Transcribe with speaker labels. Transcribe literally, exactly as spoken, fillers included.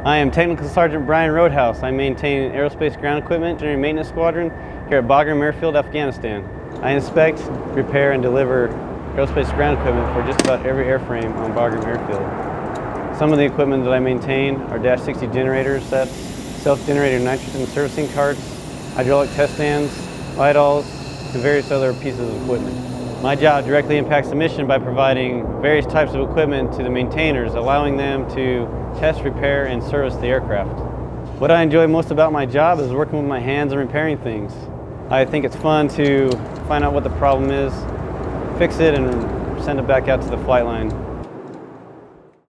Speaker 1: I am Technical Sergeant Brian Rhodehouse. I maintain aerospace ground equipment engineering maintenance squadron here at Bagram Airfield, Afghanistan. I inspect, repair, and deliver aerospace ground equipment for just about every airframe on Bagram Airfield. Some of the equipment that I maintain are dash sixty generator sets, self-generated nitrogen servicing carts, hydraulic test stands, vitals, and various other pieces of equipment. My job directly impacts the mission by providing various types of equipment to the maintainers, allowing them to test, repair, and service the aircraft. What I enjoy most about my job is working with my hands and repairing things. I think it's fun to find out what the problem is, fix it, and send it back out to the flight line.